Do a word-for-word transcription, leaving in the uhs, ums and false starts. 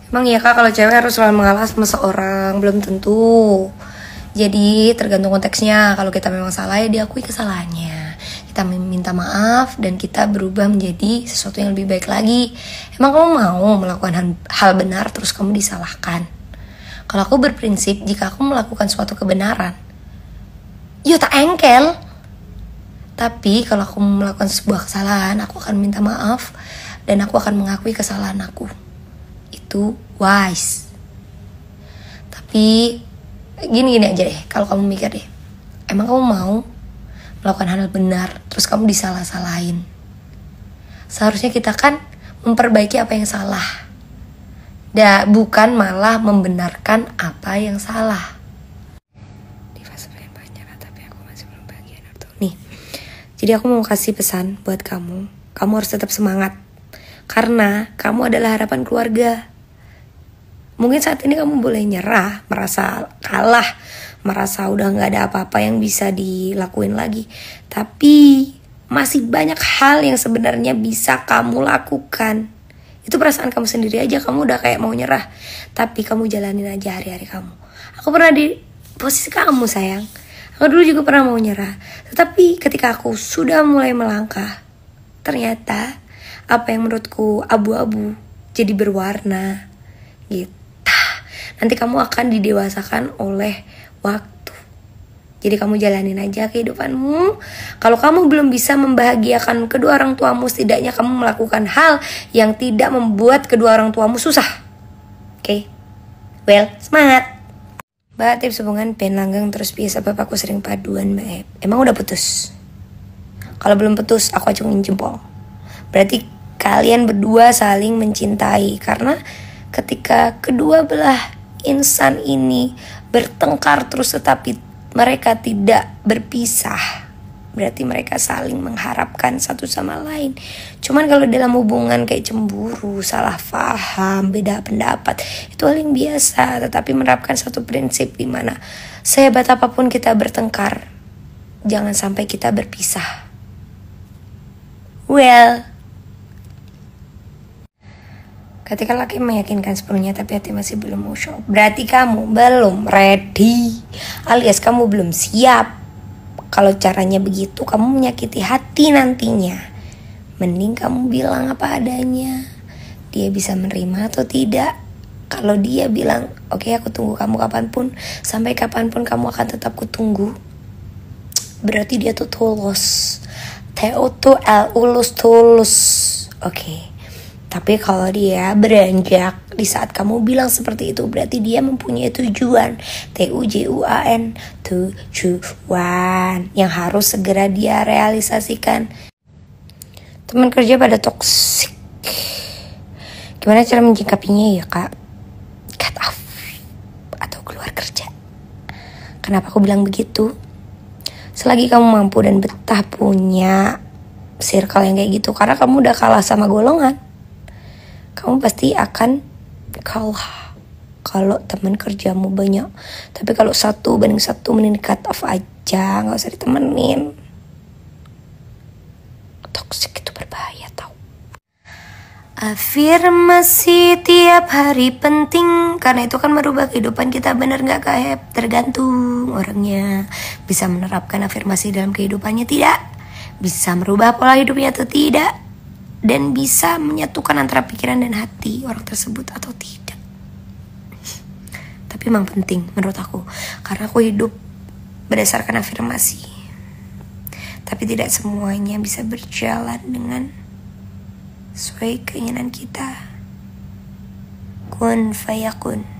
Emang ya kak, kalau cewek harus selalu mengalah sama seorang? Belum tentu. Jadi tergantung konteksnya. Kalau kita memang salah ya diakui kesalahannya, kita minta maaf dan kita berubah menjadi sesuatu yang lebih baik lagi. Emang kamu mau melakukan hal benar terus kamu disalahkan? Kalau aku berprinsip, jika aku melakukan suatu kebenaran, yo tak engkel. Tapi kalau aku melakukan sebuah kesalahan, aku akan minta maaf dan aku akan mengakui kesalahan aku. Itu wise. Tapi gini-gini aja deh, kalau kamu mikir deh, emang kamu mau melakukan hal benar terus kamu disalah-salahin? Seharusnya kita kan memperbaiki apa yang salah, dan bukan malah membenarkan apa yang salah. Di fase pengen pacaran tapi aku masih belum bahagia. Nih, jadi aku mau kasih pesan buat kamu. Kamu harus tetap semangat, karena kamu adalah harapan keluarga. Mungkin saat ini kamu boleh nyerah, merasa kalah, merasa udah gak ada apa-apa yang bisa dilakuin lagi. Tapi masih banyak hal yang sebenarnya bisa kamu lakukan. Itu perasaan kamu sendiri aja, kamu udah kayak mau nyerah. Tapi kamu jalanin aja hari-hari kamu. Aku pernah di posisi kamu sayang. Aku dulu juga pernah mau nyerah. Tetapi ketika aku sudah mulai melangkah, ternyata apa yang menurutku abu-abu jadi berwarna gitu. Nanti kamu akan didewasakan oleh waktu. Jadi kamu jalanin aja kehidupanmu. Kalau kamu belum bisa membahagiakan kedua orang tuamu, setidaknya kamu melakukan hal yang tidak membuat kedua orang tuamu susah. Oke, okay? Well, semangat. Mbak, tips hubungan pen langgang terus biasa bapakku sering paduan mbak. Emang udah putus? Kalau belum putus, aku acungin jempol. Berarti kalian berdua saling mencintai. Karena ketika kedua belah insan ini bertengkar terus tetapi mereka tidak berpisah, berarti mereka saling mengharapkan satu sama lain. Cuman kalau dalam hubungan kayak cemburu, salah paham, beda pendapat, itu hal yang biasa. Tetapi menerapkan satu prinsip di mana sehebat apapun kita bertengkar, jangan sampai kita berpisah. Well, ketika laki meyakinkan sepenuhnya tapi hati masih belum mau show, berarti kamu belum ready, alias kamu belum siap. Kalau caranya begitu, kamu menyakiti hati nantinya. Mending kamu bilang apa adanya. Dia bisa menerima atau tidak. Kalau dia bilang, oke okay, aku tunggu kamu kapanpun, sampai kapanpun kamu akan tetap kutunggu, berarti dia tuh tulus. T O T L ulus tulus. Oke okay. Tapi kalau dia beranjak di saat kamu bilang seperti itu, berarti dia mempunyai tujuan. T U J U A N, tujuan yang harus segera dia realisasikan. Teman kerja pada toksik. Gimana cara menyikapinya ya kak? Cut off atau keluar kerja. Kenapa aku bilang begitu? Selagi kamu mampu dan betah punya circle yang kayak gitu, karena kamu udah kalah sama golongan, kamu pasti akan kalah kalau teman kerjamu banyak. Tapi kalau satu banding satu, mending cut off aja, nggak usah ditemenin. Toxic itu berbahaya tau. Afirmasi tiap hari penting, karena itu kan merubah kehidupan kita, bener nggak kak? Tergantung orangnya bisa menerapkan afirmasi dalam kehidupannya tidak, bisa merubah pola hidupnya atau tidak, dan bisa menyatukan antara pikiran dan hati orang tersebut atau tidak. Tapi memang penting menurut aku, karena aku hidup berdasarkan afirmasi. Tapi tidak semuanya bisa berjalan dengan sesuai keinginan kita. Kun fayakun.